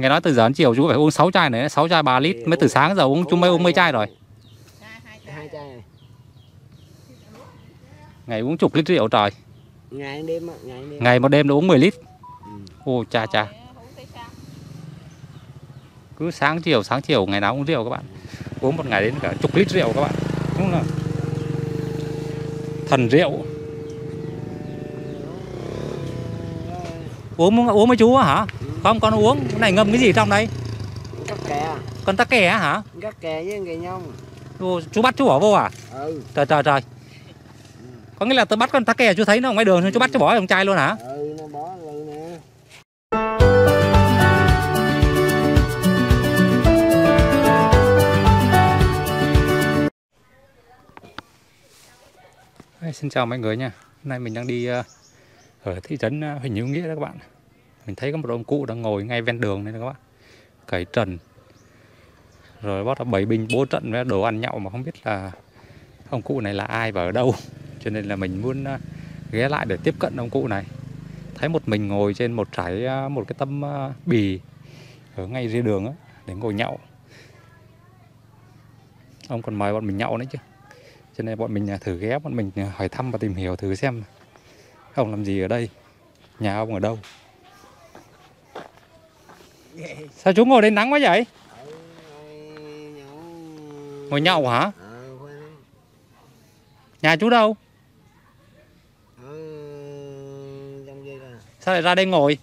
Nghe nói từ giờ đến chiều chú phải uống 6 chai này, 6 chai 3 lít. Mới từ sáng giờ chú mới uống mấy chai rồi? 2 chai này. Ngày uống chục lít rượu trời. Ngày đêm á, Ngày một đêm nó uống 10 lít. Ô cha cha. Cứ sáng chiều ngày nào uống rượu các bạn. Uống một ngày đến cả chục lít rượu các bạn. Đúng là thần rượu. Uống với chú hả? Không, con uống. Cái này ngâm cái gì trong đây? Tắc kè. Con tắc kè hả? Tắc kè với kè nhông. Chú bắt chú bỏ vô à? Ừ. Trời. Có nghĩa là tôi bắt con tắc kè chú thấy nó ở ngoài đường chú bắt chú bỏ trong chai luôn hả? Ừ, nó bỏ luôn nè. Xin chào mọi người nha. Hôm nay mình đang đi ở thị trấn Huỳnh Hữu Nghĩa đó các bạn. Mình thấy có một ông cụ đang ngồi ngay ven đường này các bạn. Cởi trần. Rồi bắt đầu bày binh bố trận với đồ ăn nhậu mà không biết là ông cụ này là ai và ở đâu. Cho nên là mình muốn ghé lại để tiếp cận ông cụ này. Thấy một mình ngồi trên một cái tấm bì ở ngay dưới đường á, để ngồi nhậu. Ông còn mời bọn mình nhậu nữa chứ. Cho nên bọn mình thử ghé, bọn mình hỏi thăm và tìm hiểu thử xem ông làm gì ở đây, nhà ông ở đâu. Sao chú ngồi đây nắng quá vậy? Ngồi nhậu hả? Nhà chú đâu? Sao lại ra đây ngồi?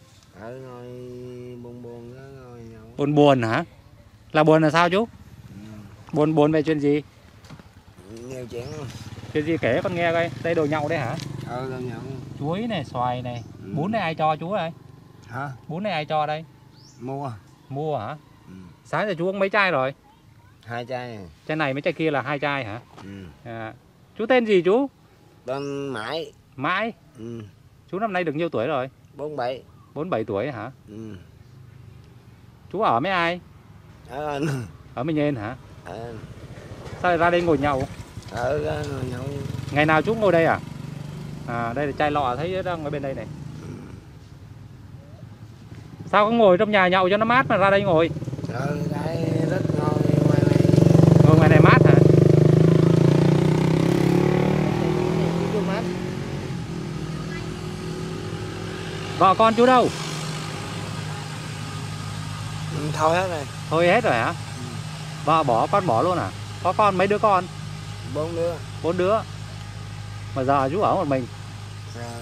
Buồn hả? Là buồn là sao chú? Buồn về chuyện gì? Nhiều chuyện luôn. Chuyện gì kể con nghe coi. Đây đồ nhậu đấy hả? Đồ nhậu. Chuối này, xoài này. Bún này ai cho chú đây? Hả? Bún này ai cho đây? Mua hả? Sáng giờ chú uống mấy chai rồi? 2 chai này. Chai này mấy chai kia là 2 chai hả? Chú tên gì chú? Tên Mãi. Mãi? Chú năm nay được nhiêu tuổi rồi? 47. 47 tuổi hả? Chú ở với ai? Ở với Nhên hả? Sao lại ra đây ngồi nhậu? Ngồi nhậu. Ngày nào chú ngồi đây à? Đây là chai lọ thấy đang ở bên đây này. Sao không ngồi trong nhà nhậu cho nó mát mà ra đây ngồi? Đây rất ngồi ngoài này. Ngồi ngoài này mát hả? Mát. Vợ con chú đâu? Thôi hết rồi. Thôi hết rồi hả? Vợ bỏ, con bỏ luôn à? Có con mấy đứa con? 4 đứa. 4 đứa. Mà giờ chú ở một mình. Rồi.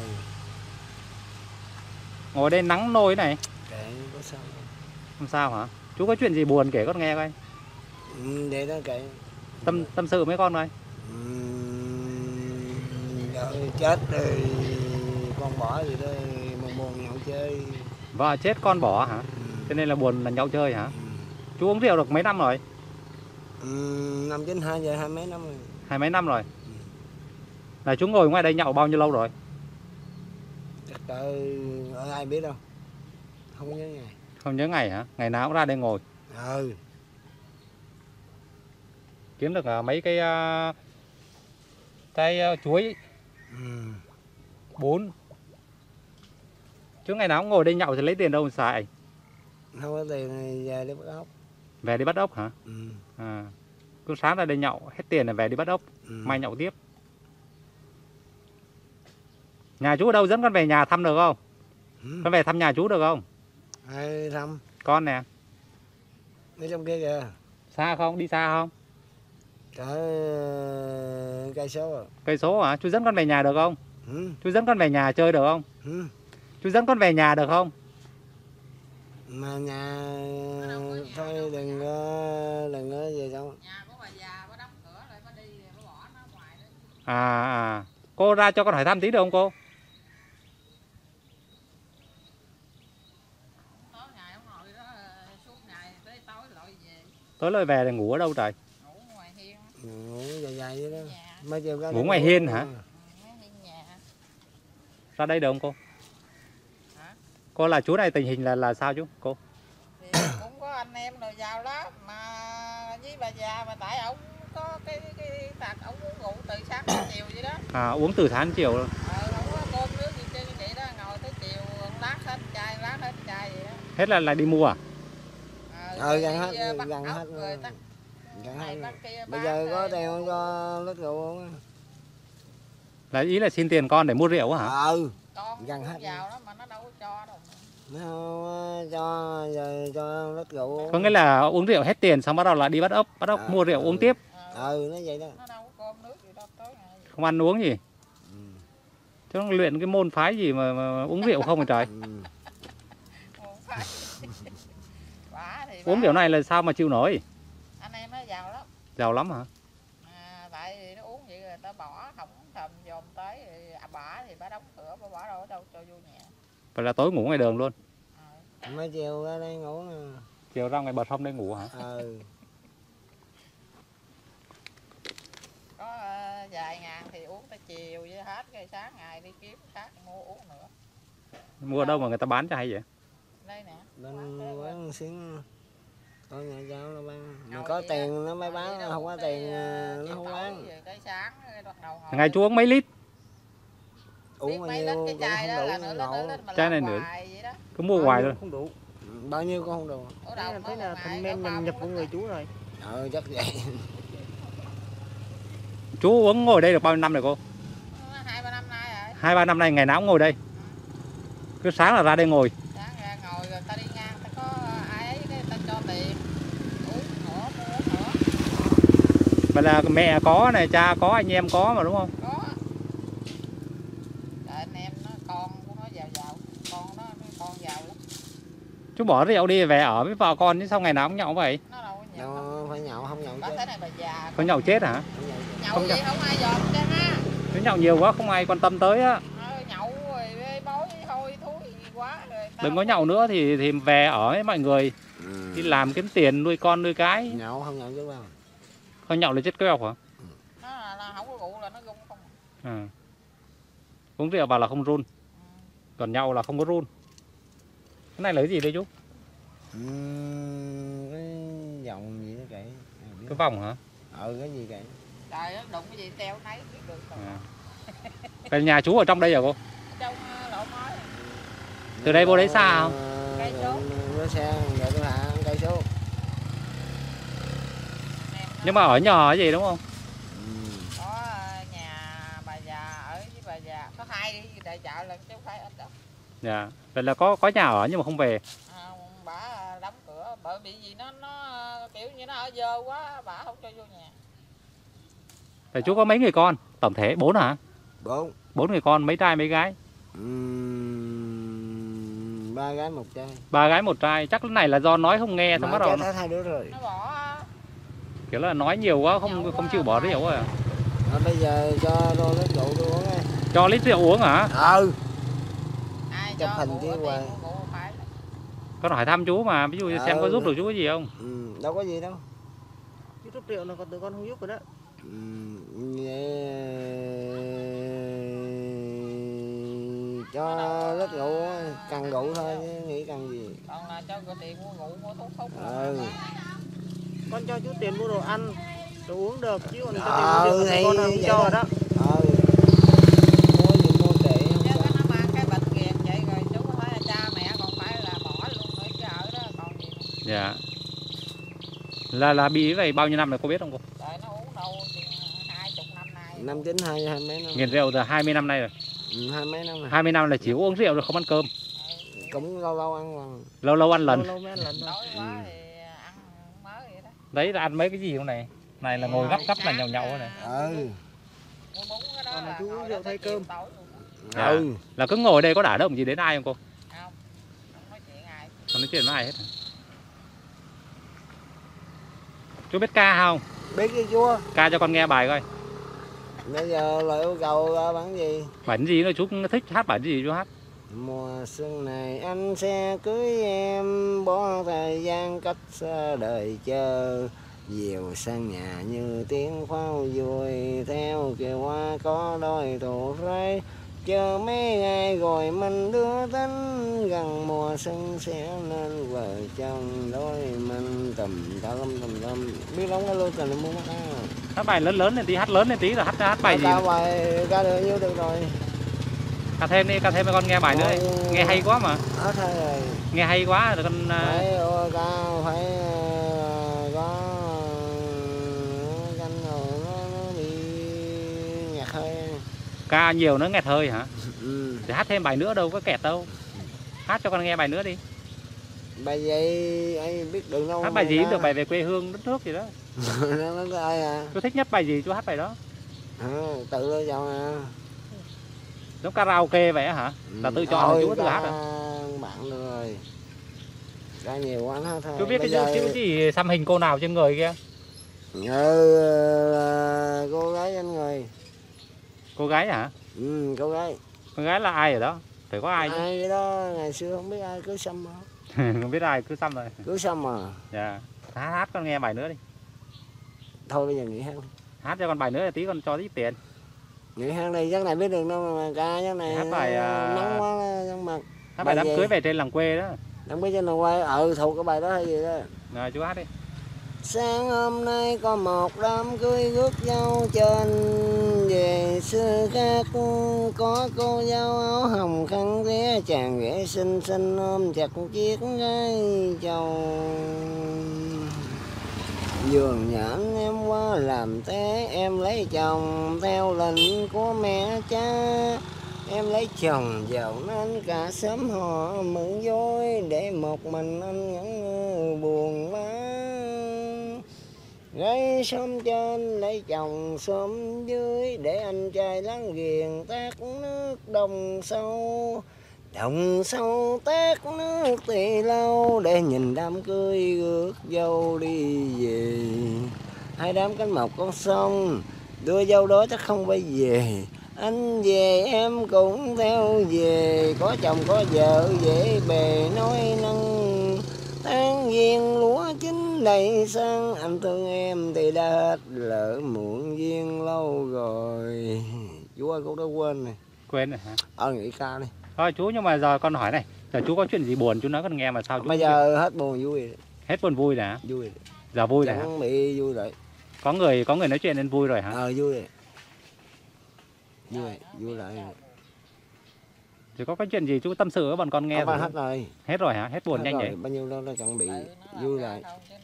Ngồi đây nắng nôi này. Kệ có sao. Không sao hả? Chú có chuyện gì buồn kể con nghe coi. Để đó kệ. Tâm sự với con coi. Rồi chết rồi con bỏ gì đó buồn nhậu chơi. Vợ chết con bỏ hả? Cho nên là buồn là nhậu chơi hả? Chú uống rượu được mấy năm rồi? Năm 92 giờ 20 mấy năm rồi. 20 mấy năm rồi. Là chú ngồi ngoài đây nhậu bao nhiêu lâu rồi? Chắc ở ai biết đâu. Không nhớ ngày. Không nhớ ngày hả? Ngày nào cũng ra đây ngồi. Kiếm được mấy cái chuối. 4. Chú ngày nào cũng ngồi đây nhậu thì lấy tiền đâu mà xài? Không có tiền thì về đi bắt ốc. Về đi bắt ốc hả? Cứ sáng ra đây nhậu, hết tiền là về đi bắt ốc. Mai nhậu tiếp. Nhà chú ở đâu, dẫn con về nhà thăm được không? Con về thăm nhà chú được không? Ai thăm? Con nè. Ở trong kia kìa. Xa không? Đi xa không? Cây số. Cây số hả? Chú dẫn con về nhà được không? Chú dẫn con về nhà chơi được không? Chú dẫn con về nhà được không? Mà nhà thôi đừng có về đâu. Nhà của bà già bà đóng cửa lại bà đi bà bỏ nó ngoài đó. Cô ra cho con hỏi thăm tí được không cô? Tối ngày ông ngồi đó suốt ngày tới tối lội về. Tối lội về thì ngủ ở đâu trời? Ngủ ngoài hiên. Ngủ dài vậy đó. Mấy chiều ngủ ngoài hiên hả? Nhà. Ra đây được không cô? Hả? Cô là chú này tình hình là sao chú? Cô? Thì cũng có anh em rồi giàu lắm mà với bà già mà tại ổng có cái tật ổng uống rượu từ sáng đến chiều vậy đó. Uống từ sáng đến chiều luôn. Không có cơm nước gì chơi vậy đó, ngồi tới chiều lát hết chai vậy đó. Hết là lại đi mua à? gần hết, đi bắt gần ốc hết rồi rồi. ta Gần này hết. bắt kia Bây bán giờ có rồi tiền không mua. cho lít rượu uống á. Là ý là xin tiền con để mua rượu hả? Con gần cũng hết giàu lắm mà nó đâu có cho đâu. Nó không cho giờ cho lít rượu uống. Có nghĩa là uống rượu hết tiền xong bắt đầu là đi bắt ốc mua rượu uống tiếp. Nó vậy đó. Nó đâu có cơm nước gì đâu tới ngày. Không ăn uống gì. Ừ. Chứ nó luyện cái môn phái gì mà uống rượu không hả trời? Ừ. Không phải. Bả thì Uống bả- kiểu này là sao mà chịu nổi? anh em nó giàu lắm. Giàu lắm hả? Tại vì nó uống vậy rồi ta bỏ không thầm dòm tới thì bả thì bả đóng cửa bả bỏ đâu cho vô nhà. Vậy là tối ngủ ngoài đường luôn. Mấy chiều ra đây ngủ nè. Chiều ra ngoài bờ sông đây ngủ hả? Có vài ngàn thì uống tới chiều với hết cái sáng ngày đi kiếm khác mua uống nữa. Mua ở đâu mà người ta bán cho hay vậy? Đây nè. Bên quán xính có nhà cháu nó bán. Mà Ngồi có vậy tiền đó. nó mới Ngồi vậy bán, đó, không có uống tiền tới, nó chiều không tối bán. rồi cái sáng rồi bắt đầu ngồi. Ngày chú uống mấy lít? Uống bao mấy nhiêu lít cái chai cũng đó không là đủ nửa nhậu. lít mà Chai làm này nửa. hoài vậy đó. Cứ mua hoài luôn. Không đủ. Bao nhiêu cũng không đủ. Ở đâu Thế là có thành một men ngày mình nhập có của ba người chú rồi. Chắc vậy. Chú uống ngồi đây được bao nhiêu năm rồi cô? 2-3 năm nay rồi. 2-3 năm nay ngày nào cũng ngồi đây. Cứ sáng là ra đây ngồi. Sáng ra ngồi rồi ta đi ngang ta có ai ấy cái ta cho tiền uống nữa mua nữa. Vậy là mẹ có này, cha có, anh em có mà đúng không? Có. Tại anh em nó con của nó giàu con giàu lắm. Chú bỏ rượu đi về ở với vợ con chứ sao ngày nào cũng nhậu vậy? Nó đâu có nhậu. Đâu phải nhậu, không nhậu Có chứ. thế này bà già. Có nhậu chết hả? Không nhậu. Nhậu không gì nhậu. không ai dòm cho ha. Nếu nhậu nhiều quá không ai quan tâm tới á. Nhậu rồi bê bối hôi thối gì quá rồi. Đừng có nhậu nữa thì về ở với mọi người. Đi làm kiếm tiền nuôi con nuôi cái. Nhậu không nhậu chứ đâu. Không nhậu là chết keo hả? Nó là không có rượu là nó run không. À. Uống rượu vào là không run. Còn nhậu là không có run. Cái này là cái gì đây chú? Cái vòng gì đó kệ. Cái vòng hả? Cái gì kệ. Trời ơi, đụng cái gì teo nấy biết được rồi. À. Cái nhà chú ở trong đây hả cô? Trong lỗ mói. Từ đây vô đấy xa không? Cây số. Nó xe rồi tôi hạ cây số. Nhưng mà ở nhờ cái gì đúng không? Có nhà bà già ở với bà già có hai đi đại chợ là chứ không phải ít đâu. Dạ. Vậy là có nhà ở nhưng mà không về. Bà đóng cửa bởi vì gì nó kiểu như nó ở dơ quá bà không cho vô nhà. Vậy chú có mấy người con? Tổng thể 4 hả? 4. 4 người con, mấy trai mấy gái? 3 gái 1 trai. 3 gái 1 trai. Chắc cái này là do nói không nghe xong bắt đầu thấy 2 đứa rồi. Nó bỏ kiểu là nói nhiều quá không Nhậu không quá, chịu bỏ phải. rượu à. Bây giờ cho đô lít rượu tôi uống đi. Cho lít rượu uống hả? ai Chụp cho hình cụ chứ có hoài. tiền của cụ phải. Con hỏi thăm chú mà, ví dụ như xem có giúp được chú cái gì không? Đâu có gì đâu. Chú rút rượu là còn tụi con không giúp rồi đó. Vậy cho lít rượu cần rượu thôi chứ nghĩ cần gì. Còn là cho tiền mua rượu mua thuốc. Con cho chú tiền mua đồ ăn, đồ uống được chứ còn cho tiền mua rượu Thì là tụi con không vậy cho rồi đó. đó. Mua gì mua tệ không Chứ sao. nó mang cái bệnh kìa vậy rồi chú có thấy là cha mẹ còn phải là bỏ luôn nữa chứ ở đó còn gì nữa. Dạ. Là bị vậy bao nhiêu năm rồi cô biết không cô? Tại nó uống đâu 20 năm nay. Năm 92 hai mấy năm. Nghiện rượu từ 20 năm nay rồi. Hai mấy năm rồi. 20 năm là chỉ uống rượu rồi không ăn cơm. Cũng lâu lâu ăn lần. Lâu lâu ăn lần. Lâu mới ăn lần thôi. Đói quá thì ăn mới vậy đó. Đấy là ăn mấy cái gì không này? Này là ngồi gấp gấp là nhậu nhậu này. Mua bún cái đó Còn là là chú uống ngồi rượu đó thay tới chiều cơm. tối luôn. Dạ. Là cứ ngồi đây có đả động gì đến ai không cô? Không nói chuyện ai. Không nói chuyện với ai hết. Chú biết ca không? Biết chứ chúa. Ca cho con nghe bài coi. Bây giờ lời yêu cầu ra bản gì? Bản gì nữa chú thích hát bản gì chú hát? Mùa xuân này anh sẽ cưới em, bỏ thời gian cách xa đời chờ. Diều sang nhà như tiếng pháo vui, theo kiều hoa có đôi thủ rơi. Chờ mấy ngày rồi mình đưa tính, gần mùa xuân sẽ nên vợ chồng đôi mình tùm tùm. Biết lắm cái lưu tình mua mắt á. Hát bài lớn lớn lên tí, hát lớn lên tí rồi hát bài gì? Ca bài ca được nhiêu được rồi. Ca thêm đi, ca thêm cho con nghe bài nữa đi. Nghe hay quá mà. Hết thôi rồi. Nghe hay quá rồi con Phải ca phải Ca nhiều nó nghẹt hơi hả? Ừ. Thì hát thêm bài nữa đâu có kẹt đâu. Hát cho con nghe bài nữa đi. Bài vậy anh biết đường đâu. Hát bài gì cũng được, bài về quê hương đất nước gì đó. Nó có ai à? Chú thích nhất bài gì chú hát bài đó. Tự lo chọn à. Giống karaoke vậy á hả? Là tự chọn là chú tự hát à? Bạn được rồi. Ra nhiều quá hết thôi. Chú biết cái chữ gì xăm hình cô nào trên người kia? Cô gái trên người. Cô gái hả? Ừ, cô gái. Con gái là ai ở đó? Phải có ai chứ. Ai cái đó ngày xưa không biết ai cứ xăm mà. Không biết ai cứ xăm rồi. Cứ xăm mà. Dạ. Hát con nghe bài nữa đi. Thôi bây giờ nghỉ hát. Hát cho con bài nữa là tí con cho ít tiền. Nghỉ hát đi, chắc này biết đường đâu mà ca chắc này. Hát bài nóng quá trong mặt. Hát bài đám cưới về trên làng quê đó. Đám cưới trên làng quê, thuộc cái bài đó hay gì đó. Rồi chú hát đi. Sáng hôm nay có một đám cưới rước dâu trên về xưa khác, có cô dâu áo hồng khăn vé, chàng rể xinh xinh ôm chặt chiếc gái chầu. Giường nhãn em qua làm thế, em lấy chồng theo lệnh của mẹ cha. Em lấy chồng giàu nên cả xóm họ mừng vui, để một mình anh ngẩn buồn bã. Gái xóm trên lấy chồng xóm dưới, để anh trai láng giềng tát nước đồng sâu. Đồng sâu tát nước thì lâu, để nhìn đám cưới rước dâu đi về. Hai đám cánh một con sông, đưa dâu đó chắc không phải về. Anh về em cũng theo về, có chồng có vợ dễ bề nói năng. Tháng giêng lúa chín đầy sang, anh thương em thì đã hết, lỡ muộn duyên lâu rồi. Chú ơi, cô đã quên này. Quên rồi hả? Nghỉ ca đi. Thôi chú, nhưng mà giờ con hỏi này, giờ chú có chuyện gì buồn chú nói con nghe mà sao chú? Bây giờ hết buồn vui rồi. Hết buồn vui rồi hả? Vui rồi. Giờ vui rồi hả? Chẳng bị vui rồi. Có người nói chuyện nên vui rồi hả? Vui rồi. Vui lại. Thì có cái chuyện gì chú tâm sự với bọn con nghe rồi? Hết rồi. Hết rồi hả? Hết buồn nhanh vậy? Bao nhiêu đó nó chuẩn bị vui lại.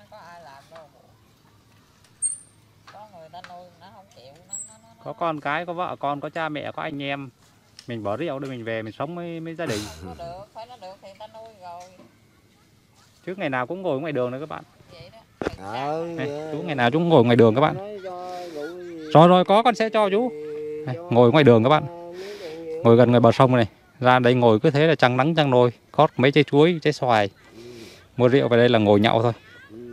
Có con cái, có vợ con, có cha mẹ, có anh em. Mình bỏ rượu để mình về mình sống với gia đình. Nó được, phải nó được thì ta nuôi rồi. Chứ ngày nào cũng ngồi ngoài đường đấy các bạn. Vậy đó. Chú ngày nào chú cũng ngồi ngoài đường các bạn. Rồi có con sẽ cho chú. Ngồi ngoài đường các bạn. Ngồi gần ngoài bờ sông này. Ra đây ngồi cứ thế là trăng nắng trăng nôi. Có mấy trái chuối, trái xoài. Mua rượu về đây là ngồi nhậu thôi.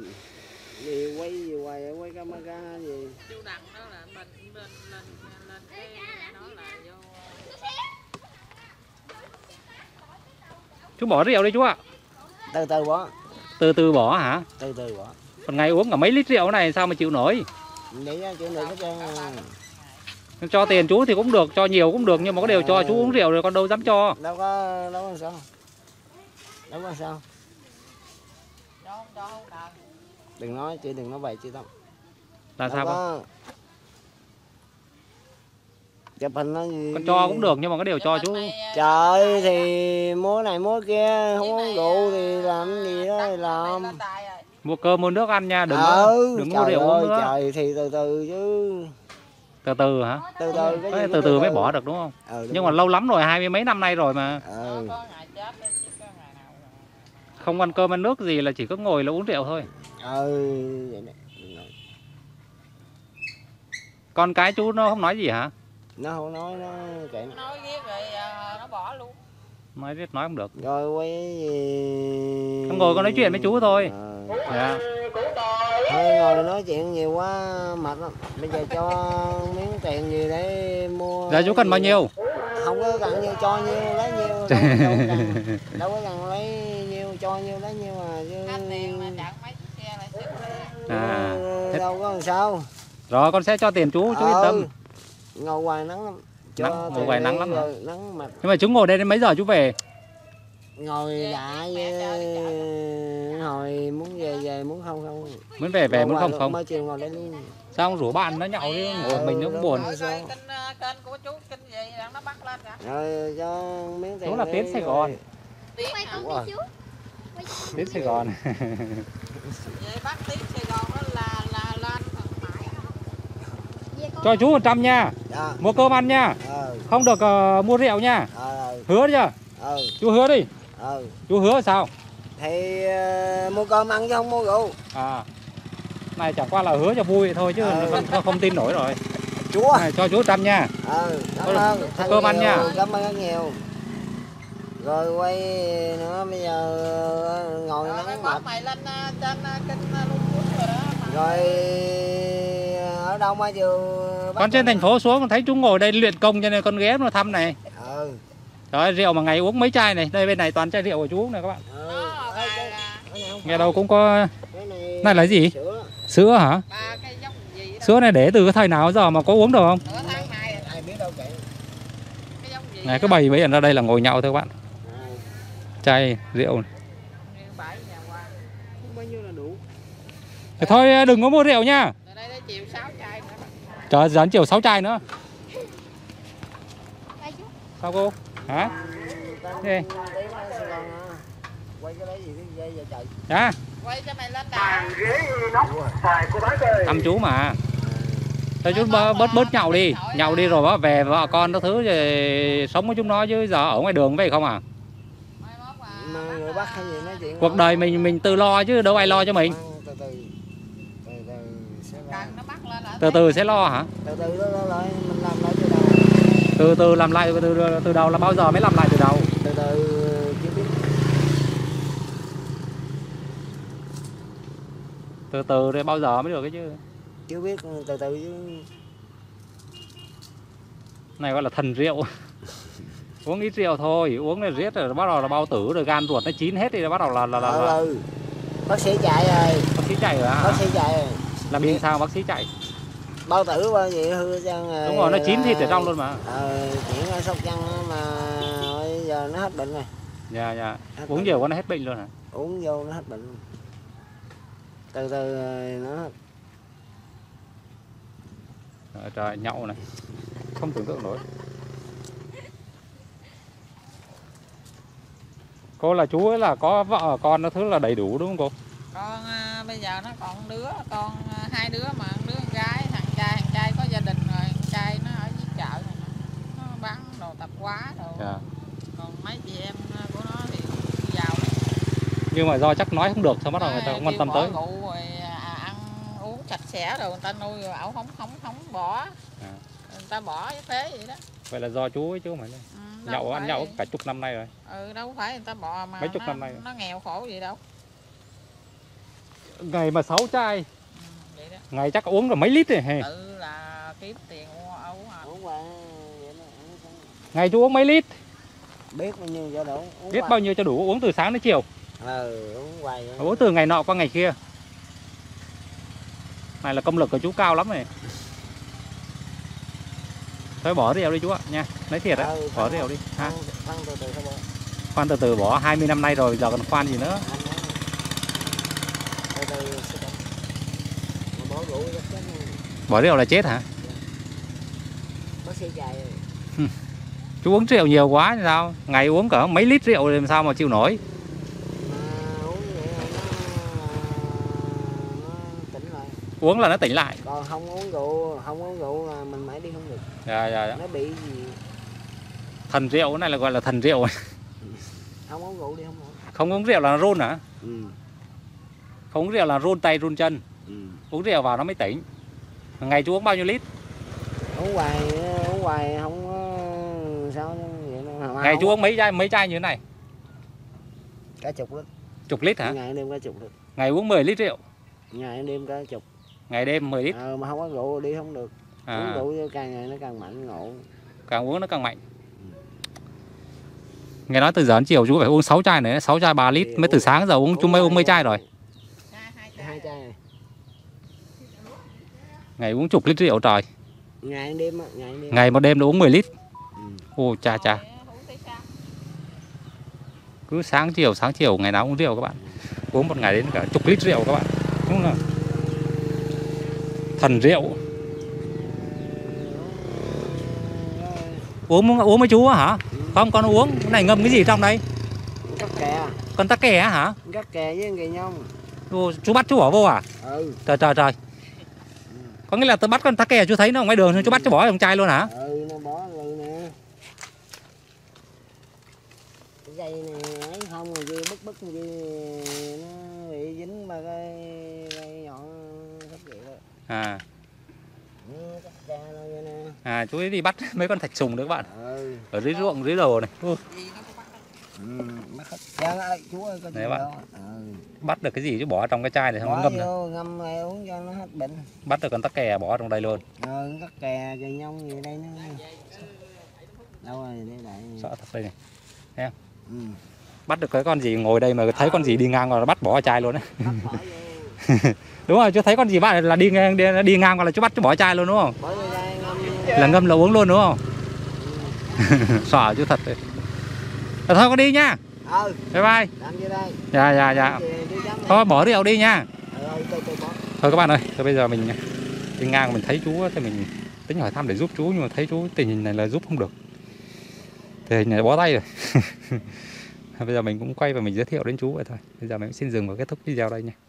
Chú bỏ rượu đi chú ạ. Từ từ bỏ. Từ từ bỏ hả? Từ từ bỏ. Còn ngày uống cả mấy lít rượu này sao mà chịu nổi? Vậy á, chịu nổi hết trơn. Cho tiền chú thì cũng được, cho nhiều cũng được, nhưng mà có điều cho chú uống rượu rồi con đâu dám cho. Đâu có sao. Đâu có sao. Đừng nói, chị đừng nói vậy chị Tâm. Là sao con? Chụp hình nó gì? Con cho cũng được nhưng mà có điều cho chú. Trời thì mua này mua kia, không uống rượu thì làm gì đó thì làm. Mua cơm mua nước ăn nha, đừng mua rượu uống nữa. Trời thì từ từ chứ. Từ từ hả? Từ từ mới bỏ được đúng không? Nhưng mà lâu lắm rồi, 20 mấy năm nay rồi mà. Không ăn cơm ăn nước gì là chỉ có ngồi là uống rượu thôi. Vậy này. Con cái chú nó không nói gì hả? Nó không nói, nó kệ. Nói ghét rồi nó bỏ luôn. Nói biết nói không được. Rồi quay gì. Con ngồi con nói chuyện với chú thôi. Dạ. Thôi ngồi nói chuyện nhiều quá mệt lắm. Bây giờ cho miếng tiền gì để mua. Dạ chú cần bao nhiêu? Không có cần nhiêu, cho nhiêu lấy nhiêu. Đâu có cần lấy nhiêu, cho nhiêu lấy nhiêu mà chứ. Hết tiền mà chặn mấy chiếc xe lại đâu có làm sao. Rồi con sẽ cho tiền chú yên tâm. Ngồi ngoài nắng lắm. Ngồi ngoài nắng lắm hả? Nắng mặt. Nhưng mà chú ngồi đây đến mấy giờ chú về? Ngồi lại hồi muốn về muốn không. Muốn về muốn không. Mới chiều ngồi đây luôn. Sao không rủ bạn nó nhậu chứ, mình nó cũng buồn. Kênh của chú kinh gì nó bắt lên cả. Rồi cho miếng tiền. Chú là Tiến Sài Gòn. Tiến Sài Gòn. Vậy bắt Tiến Sài Gòn đó là lên thằng Mãi. Cho chú 100 nha. Dạ. Mua cơm ăn nha. Không được mua rượu nha. Hứa chưa? Chú hứa đi. Chú hứa sao? Thì mua cơm ăn chứ không mua rượu. Này chẳng qua là hứa cho vui thôi chứ không tin nổi rồi. Chúa. Này, cho chú 100 nha. Cảm ơn. Cơm ăn nha. Cảm ơn rất nhiều. Rồi quay nữa, bây giờ ngồi nắng mệt. Mày lên trên kênh luôn rồi đó. Rồi ở đâu mà vừa Con trên thành phố xuống con thấy chú ngồi đây luyện công cho nên con ghé nó thăm này. Trời, rượu mà ngày uống mấy chai này. Đây bên này toàn chai rượu của chú uống này các bạn. Nghe đâu cũng có. Này là gì? Sữa hả? Sữa này để từ cái thời nào giờ mà có uống được không? Này cái bầy mấy ra đây là ngồi nhậu thôi các bạn. Chai rượu này. Thì thôi đừng có mua rượu nha. Trời, dán chiều 6 chai nữa. Sao cô? Hả? Đi. Quay cái đấy gì dây vậy trời. Dạ. Quay cho mày lên đà. Thăm chú mà. Cho chú bớt nhậu đi. Nhậu đi rồi về vợ con nó thứ rồi sống với chúng nó chứ giờ ở ngoài đường vậy không à? Mà người Bắc hay gì nói chuyện. Cuộc đời mình tự lo chứ đâu ai lo cho mình. Từ từ sẽ lo hả? Từ từ lại mình làm lại từ đầu. Từ từ làm lại từ đầu là bao giờ mới làm lại từ đầu? Từ từ chưa biết. Từ từ rồi bao giờ mới được cái chứ? Chưa biết, từ từ chứ. Này gọi là thần rượu. Uống ít rượu thôi, uống là riết rồi bắt đầu là bao tử rồi gan ruột nó chín hết thì bắt đầu là Bác sĩ chạy rồi. Bác sĩ chạy rồi à? Bác sĩ chạy rồi. Là bị sao bác sĩ chạy? Bao tử bao gì hư chân rồi. Đúng rồi, nó chín thịt ở trong luôn mà. Chuyện ở Sóc Trăng mà bây giờ nó hết bệnh rồi. Dạ. Uống nhiều quá nó hết bệnh luôn hả? Uống vô nó hết bệnh luôn. Từ từ nó hết. Trời, nhậu này. Không tưởng tượng nổi. Cô là chú ấy là có vợ con nó thứ là đầy đủ đúng không cô? Con bây giờ nó còn con 2 đứa mà đứa con gái, thằng trai có gia đình rồi, thằng trai nó ở dưới chợ này nè. Nó bán đồ tạp hóa đồ. Còn mấy chị em của nó thì giàu lắm. Nhưng mà do chắc nói không được sao bắt đầu người ta không quan tâm tới. Rượu rồi ăn uống sạch sẽ rồi người ta nuôi rồi ổng không bỏ. Người ta bỏ cái phế vậy đó. Vậy là do chú ấy chứ không phải. Nhậu ăn nhậu cả chục năm nay rồi. Đâu phải người ta bỏ mà mấy chục năm nay rồi. Nó nghèo khổ gì đâu. Ngày mà 6 chai. Vậy đó. Ngày chắc uống rồi mấy lít rồi. Tự là kiếm tiền uống ngày chú uống mấy lít? Biết bao nhiêu cho đủ. Biết bao nhiêu cho đủ, uống từ sáng đến chiều. Uống hoài. Uống từ ngày nọ qua ngày kia. Này là công lực của chú cao lắm này. Thôi bỏ rượu đi chú ạ nha. Lấy thiệt đấy, bỏ rượu đi ha. Khoan từ từ bỏ 20 năm nay rồi, giờ còn khoan gì nữa. Bỏ rượu là chết hả? Bác sĩ chạy. Chú uống rượu nhiều quá thì sao? Ngày uống cả mấy lít rượu thì làm sao mà chịu nổi? Uống là nó tỉnh lại. Còn không uống rượu là mình mãi đi không được. Dạ. Nó bị gì? Thần rượu, cái này là gọi là thần rượu. Không uống rượu đi không nổi. Không uống rượu là run hả? Không uống rượu là run tay run chân. Uống rượu vào nó mới tỉnh. Ngày chú uống bao nhiêu lít? Uống hoài không sao vậy đó. Ngày chú uống mấy chai như thế này? Cả chục lít. Chục lít hả? Ngày đêm cả chục lít. Ngày uống 10 lít rượu. Ngày đêm cả chục. Ngày đêm 10 lít. Mà không có rượu đi không được. Uống rượu càng ngày nó càng mạnh ngộ. Càng uống nó càng mạnh. Nghe nói từ giờ đến chiều chú phải uống 6 chai này, 6 chai 3 lít. Mới từ sáng giờ chú mới uống mấy chai rồi? 2 chai này. Ngày uống chục lít rượu trời. Ngày đêm. Ngày một đêm nó uống 10 lít. Ô cha. Cứ sáng chiều ngày nào uống rượu các bạn. Uống một ngày đến cả chục lít rượu các bạn. Đúng không? Thần rượu. Uống với chú hả? Không, con uống. Cái này ngâm cái gì trong đây? Cắt kè. Con tắc kè hả? Cắt kè với kè nhông. Chú bắt chú bỏ vô à? Ừ. Trời. Có nghĩa là tôi bắt con tắc kè chú thấy nó ở ngoài đường thôi, chú bắt cho bỏ trong chai luôn hả? Ừ, nó bỏ rồi nè. Cái dây này ấy không rồi kia bứt kia nó bị dính ba cái nhọn thấp vậy đó. À. Cắt ra luôn vậy nè. À, chú ấy đi bắt mấy con thạch sùng nữa các bạn. Ừ. Ở dưới ruộng dưới đồ này. Bắt hết trơn ơi, chú ơi có gì Đấy bạn. đâu. Bắt được cái gì chứ bỏ trong cái chai này xong Bỏ ngâm vô, ngâm này uống cho nó hết bệnh. Bắt được con tắc kè bỏ trong đây luôn. Cắt kè trời nhông gì đây nó. Đâu rồi đây lại. Sợ thật đây này. Thấy không? Bắt được cái con gì ngồi đây mà thấy con gì đi ngang qua là bắt bỏ vào chai luôn đấy. Đúng rồi, chú thấy con gì bạn là đi ngang qua là chú bắt chú bỏ chai luôn đúng không? Là ngâm là uống luôn đúng không? Sợ chú thật đấy. Thôi con đi nha. Bye bye. Dạ. Thôi bỏ rượu đi nha. Thôi các bạn ơi, bây giờ mình đi ngang mình thấy chú thì mình tính hỏi thăm để giúp chú, nhưng mà thấy chú tình hình này là giúp không được. Tình hình này bó tay rồi. Bây giờ mình cũng quay và mình giới thiệu đến chú vậy thôi. Bây giờ mình xin dừng và kết thúc video đây nha.